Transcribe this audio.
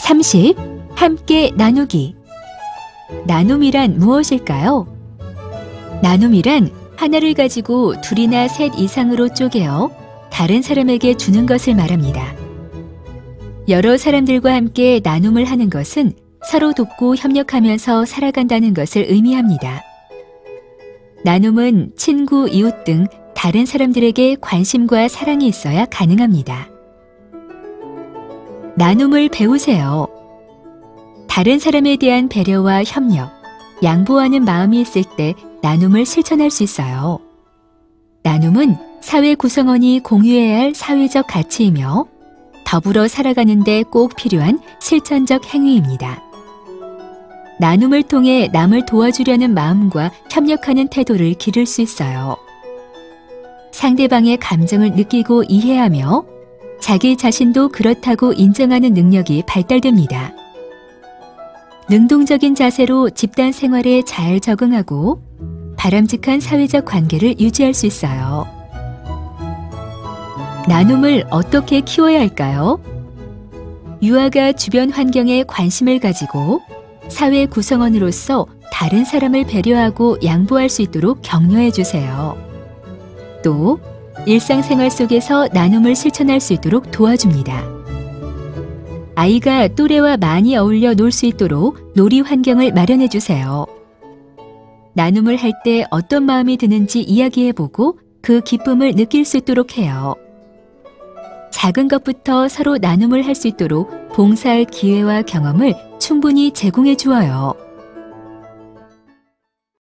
30. 함께 나누기. 나눔이란 무엇일까요? 나눔이란 하나를 가지고 둘이나 셋 이상으로 쪼개어 다른 사람에게 주는 것을 말합니다. 여러 사람들과 함께 나눔을 하는 것은 서로 돕고 협력하면서 살아간다는 것을 의미합니다. 나눔은 친구, 이웃 등 다른 사람들에게 관심과 사랑이 있어야 가능합니다. 나눔을 배우세요. 다른 사람에 대한 배려와 협력, 양보하는 마음이 있을 때 나눔을 실천할 수 있어요. 나눔은 사회 구성원이 공유해야 할 사회적 가치이며 더불어 살아가는 데 꼭 필요한 실천적 행위입니다. 나눔을 통해 남을 도와주려는 마음과 협력하는 태도를 기를 수 있어요. 상대방의 감정을 느끼고 이해하며 자기 자신도 그렇다고 인정하는 능력이 발달됩니다. 능동적인 자세로 집단 생활에 잘 적응하고 바람직한 사회적 관계를 유지할 수 있어요. 나눔을 어떻게 키워야 할까요? 유아가 주변 환경에 관심을 가지고 사회 구성원으로서 다른 사람을 배려하고 양보할 수 있도록 격려해 주세요. 또 일상생활 속에서 나눔을 실천할 수 있도록 도와줍니다. 아이가 또래와 많이 어울려 놀 수 있도록 놀이 환경을 마련해 주세요. 나눔을 할 때 어떤 마음이 드는지 이야기해보고 그 기쁨을 느낄 수 있도록 해요. 작은 것부터 서로 나눔을 할 수 있도록 봉사할 기회와 경험을 충분히 제공해 주어요.